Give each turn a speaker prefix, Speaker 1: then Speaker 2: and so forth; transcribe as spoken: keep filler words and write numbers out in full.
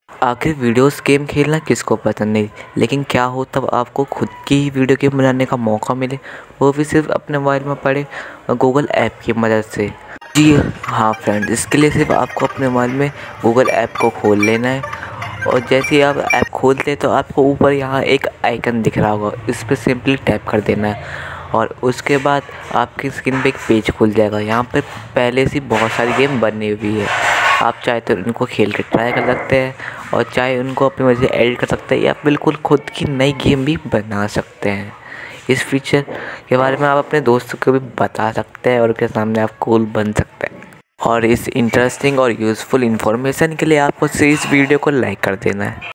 Speaker 1: आखिर videos game खेलना किसको पसंद नहीं, लेकिन क्या हो तब आपको खुद की ही वीडियो गेम बनाने का मौका मिले, वो भी सिर्फ अपने मोबाइल में पड़े गूगल ऐप की मदद से। जी हाँ फ्रेंड, इसके लिए सिर्फ आपको अपने मोबाइल में गूगल ऐप को खोल लेना है और जैसे ही आप ऐप खोलते हैं तो आपको ऊपर यहाँ एक आइकन दिख रहा होगा, इस पर सिंपली टैप कर देना है और उसके बाद आपकी स्क्रीन पे एक पेज खुल जाएगा। यहाँ पर पहले से बहुत सारी गेम बनी हुई है, आप चाहे तो उनको खेल के ट्राई कर सकते हैं और चाहे उनको अपनी मर्ज़ी से एडिट कर सकते हैं या बिल्कुल खुद की नई गेम भी बना सकते हैं। इस फीचर के बारे में आप अपने दोस्तों को भी बता सकते हैं और उनके सामने आप कूल बन सकते हैं। और इस इंटरेस्टिंग और यूज़फुल इन्फॉर्मेशन के लिए आपको इस वीडियो को लाइक कर देना है।